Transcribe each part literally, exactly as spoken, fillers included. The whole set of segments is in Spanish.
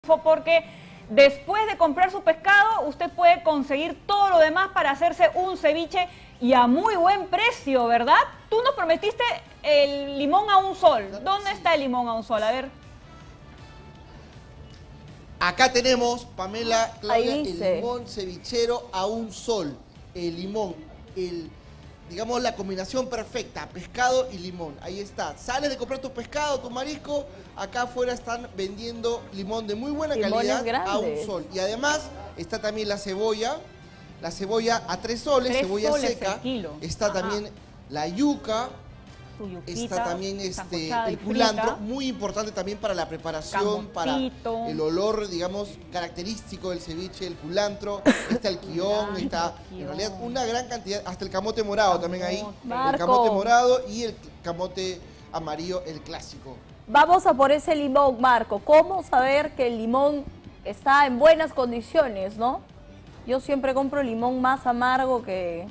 Porque después de comprar su pescado, usted puede conseguir todo lo demás para hacerse un ceviche y a muy buen precio, ¿verdad? Tú nos prometiste el limón a un sol. ¿Dónde está el limón a un sol? A ver. Acá tenemos, Pamela, Claudia, Ahí el dice. limón cevichero a un sol. El limón, el, digamos, la combinación perfecta, pescado y limón. Ahí está. Sales de comprar tu pescado, tu marisco, acá afuera están vendiendo limón de muy buena Limones calidad a un grandes. sol. Y además está también la cebolla, la cebolla a tres soles, Tres cebolla soles seca. el kilo. Está Ajá. también la yuca. Su yuquita, Está también este, sancochada y el culantro, frita. muy importante también para la preparación, para Camotito. el olor, digamos, característico del ceviche, el culantro. Está el quión, está en realidad una gran cantidad, hasta el camote morado también ahí. El Marco. camote morado y el camote amarillo, el clásico. Vamos a por ese limón, Marco. ¿Cómo saber que el limón está en buenas condiciones, no? Yo siempre compro limón más amargo que...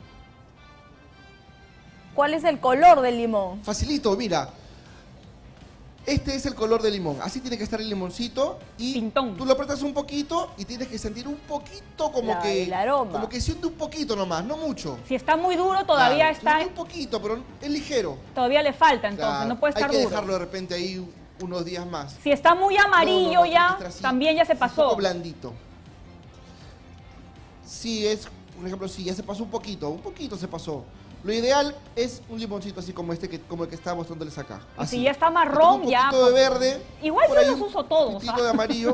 ¿Cuál es el color del limón? Facilito, mira. Este es el color del limón. Así tiene que estar el limoncito. Y Pintón. tú lo apretas un poquito y tienes que sentir un poquito como La- que... el aroma. Como que siente un poquito nomás, no mucho. Si está muy duro, todavía Claro, está, siente un poquito, pero es ligero. todavía le falta, entonces Claro, no puede estar hay que duro. dejarlo de repente ahí unos días más. Si está muy amarillo No, no, no, tiene que ya, estar así, también ya se Un pasó. poco blandito. Sí, es, por ejemplo, sí, ya se pasó un poquito, un poquito se pasó. Lo ideal es un limoncito así como este, que, como el que está mostrándoles acá. Y Así. si ya está marrón, un ya, poquito de pues, verde. igual por yo ahí los un uso todos, poquito ¿ah? de amarillo.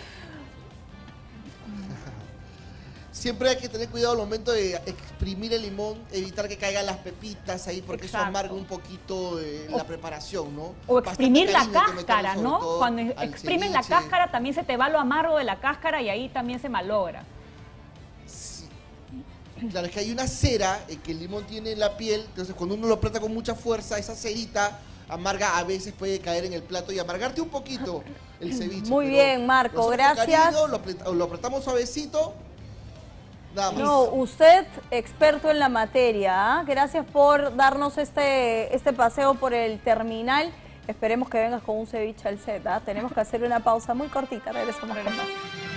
Siempre hay que tener cuidado al momento de exprimir el limón, evitar que caigan las pepitas ahí, porque Exacto. eso amarga un poquito eh, la preparación, ¿no? O Bastante exprimir la cariño hay que meterle cáscara, sobre ¿no? todo Cuando al exprimes la ceviche. cáscara también se te va lo amargo de la cáscara y ahí también se malogra. Sí. Claro, es que hay una cera eh, que el limón tiene en la piel, entonces cuando uno lo aprieta con mucha fuerza, esa cerita amarga a veces puede caer en el plato y amargarte un poquito el ceviche. Muy pero bien, Marco, nosotros con gracias. cariño, lo, apret- lo apretamos suavecito, nada más. No, usted experto en la materia, ¿ah? Gracias por darnos este, este paseo por el terminal. Esperemos que vengas con un ceviche al set, ¿ah? Tenemos que hacer una pausa muy cortita, regresamos con más.